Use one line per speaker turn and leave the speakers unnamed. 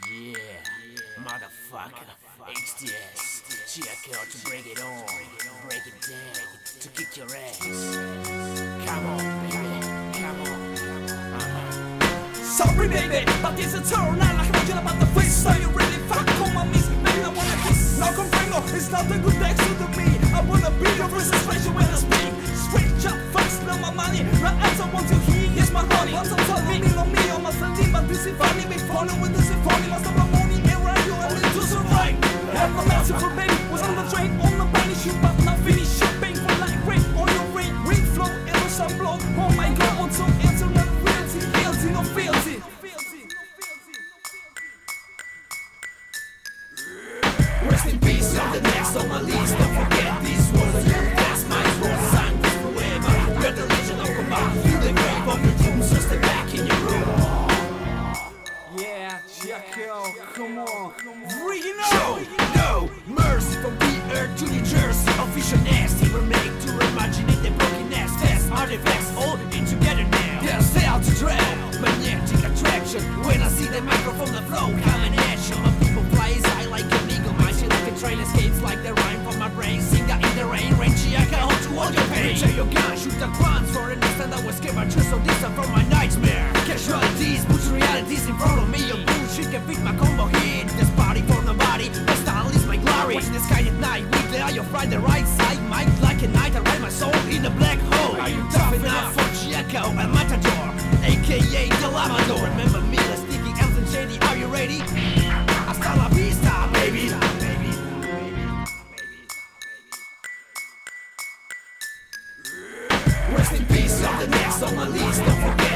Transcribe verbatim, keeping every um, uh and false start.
Yeah, motherfucker, H T S, check out to break it on, break it down, to kick your ass. Come on, baby, come on. Uh-huh.
Sorry baby, but this is turn I like imagine about the face. So you really fuck on my miss, baby I wanna kiss. No comprendo, it's not a good next to me. I wanna be your first expression when I speak. Straight up fast, no my money. Right as I want to hear, yes my honey. Once I'm telling me, on me, on my friendly, but this is funny. Be funny with this is funny, must have a morning and radio and need to survive. Have no massive for baby, was on the train, on the penny shoot, but not finish shipping for like rain on your rain. Ring flow, and no some blow. Oh my god, want some internet reality, guilty, no fealty.
Rest in peace, you're the next on my list. Don't forget these words, that's my words. Sign this forever. You're the legend of command. Feel the grave of your doom, so stay back in your room.
Yeah, check out, come on. Bring it
Show
on!
no mercy from the earth to New Jersey. Official nasty remake to imagine it, the broken ass test. Artifacts all in together now. They're stay out to drown. Magnetic attraction. When I see the microphone, the flow coming at you. My people fly as high like an eagle. My shit like a train escapes like the rhyme from my brain. Singer in the rain, Renchi, I can hold to all your pain. Reach your gun, shoot the guns for an instant. I was scared, my truth so distant from my nightmare. Casualties, put realities in front of me. Your bullshit can fit my combo hit. This body for nobody, my style is my glory. Watching the sky at night, weekly I fly the right side. Might like a night, I ride my soul in the black hole. Are you tough enough for Chiaco and Matador? A K A the Lamador. Remember me, the sticky elves and shady, are you ready? Hasta la vista, baby. Rest in peace, you're the next on my list. Don't forget